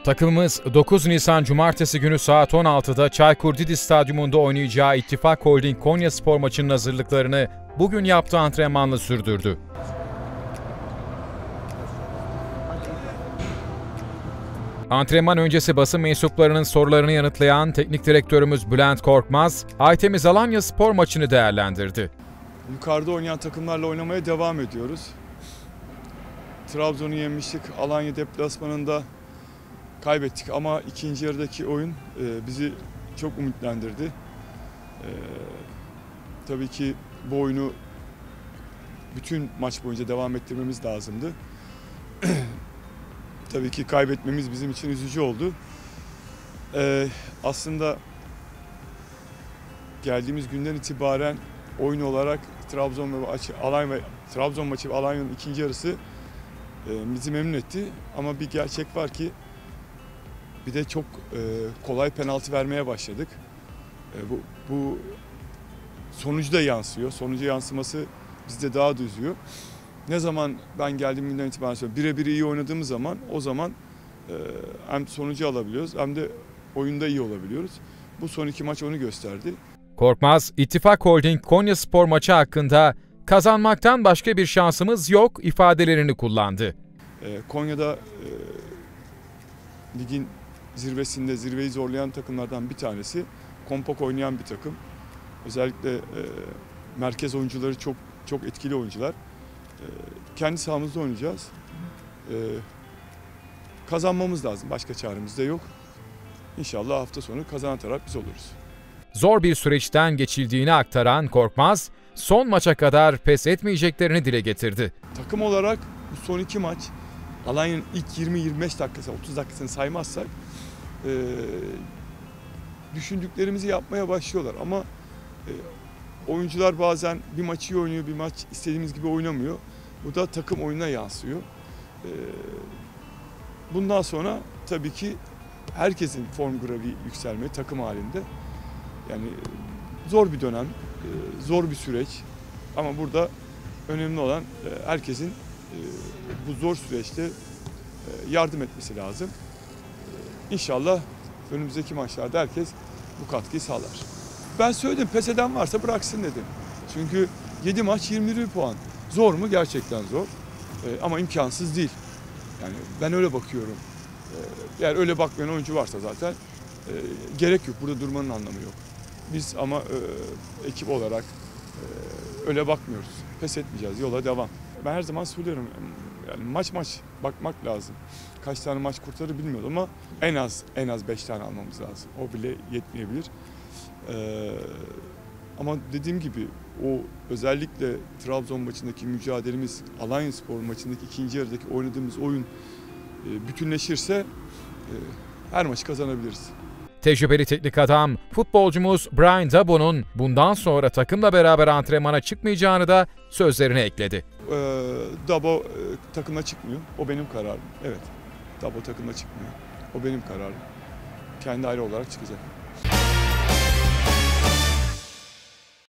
Takımımız 9 Nisan Cumartesi günü saat 16'da Çaykur Didi Stadyumunda oynayacağı İttifak Holding Konyaspor maçının hazırlıklarını bugün yaptığı antrenmanla sürdürdü. Antrenman öncesi basın mensuplarının sorularını yanıtlayan teknik direktörümüz Bülent Korkmaz, Aytemiz Alanyaspor maçını değerlendirdi. Yukarıda oynayan takımlarla oynamaya devam ediyoruz. Trabzon'u yenmiştik, Alanya deplasmanında kaybettik ama ikinci yarıdaki oyun bizi çok umutlandırdı. Tabii ki bu oyunu bütün maç boyunca devam ettirmemiz lazımdı. Tabii ki kaybetmemiz bizim için üzücü oldu. Aslında geldiğimiz günden itibaren oyun olarak Trabzon maçı ve Alanya'nın ikinci yarısı bizi memnun etti. Ama bir gerçek var ki bir de çok kolay penaltı vermeye başladık. Bu sonucu da yansıyor. Sonucu yansıması bizde daha da üzüyor. Ne zaman ben geldiğim günden itibaren söylüyorum, birebir iyi oynadığımız zaman o zaman hem sonucu alabiliyoruz hem de oyunda iyi olabiliyoruz. Bu son iki maç onu gösterdi. Korkmaz, İttifak Holding Konyaspor maçı hakkında kazanmaktan başka bir şansımız yok ifadelerini kullandı. Konya'da ligin zirvesinde zirveyi zorlayan takımlardan bir tanesi. Kompak oynayan bir takım. Özellikle merkez oyuncuları çok etkili oyuncular. Kendi sahamızda oynayacağız. Kazanmamız lazım. Başka çaremiz de yok. İnşallah hafta sonu kazanan taraf biz oluruz. Zor bir süreçten geçildiğini aktaran Korkmaz, son maça kadar pes etmeyeceklerini dile getirdi. Takım olarak bu son iki maç, Alanya'nın ilk 20-25 dakikası, 30 dakikasını saymazsak düşündüklerimizi yapmaya başlıyorlar. Ama oyuncular bazen bir maç iyi oynuyor, bir maç istediğimiz gibi oynamıyor. Bu da takım oyununa yansıyor. Bundan sonra tabii ki herkesin form grafiği yükselmeye takım halinde. Yani zor bir dönem, zor bir süreç. Ama burada önemli olan herkesin bu zor süreçte yardım etmesi lazım. İnşallah önümüzdeki maçlarda herkes bu katkıyı sağlar. Ben söyledim, pes eden varsa bıraksın dedim. Çünkü 7 maç 21 puan. Zor mu? Gerçekten zor. Ama imkansız değil. Yani ben öyle bakıyorum. Eğer öyle bakmayan oyuncu varsa zaten gerek yok. Burada durmanın anlamı yok. Biz ama ekip olarak öyle bakmıyoruz. Pes etmeyeceğiz. Yola devam. Ben her zaman söylüyorum. Yani maç bakmak lazım. Kaç tane maç kurtarır bilmiyorum ama en az 5 tane almamız lazım. O bile yetmeyebilir. Ama dediğim gibi o özellikle Trabzon maçındaki mücadelemiz, Alanyaspor maçındaki ikinci yarıdaki oynadığımız oyun bütünleşirse her maçı kazanabiliriz. Tecrübeli teknik adam, futbolcumuz Brian Dabo'nun bundan sonra takımla beraber antrenmana çıkmayacağını da sözlerine ekledi. Dabo takımla çıkmıyor. O benim kararım. Evet. Dabo takımla çıkmıyor. O benim kararım. Kendi ayrı olarak çıkacak.